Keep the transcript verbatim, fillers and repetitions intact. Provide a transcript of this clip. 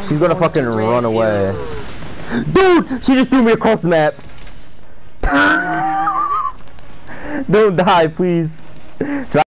She's gonna fucking run away. Dude, she just threw me across the map. Don't die, please.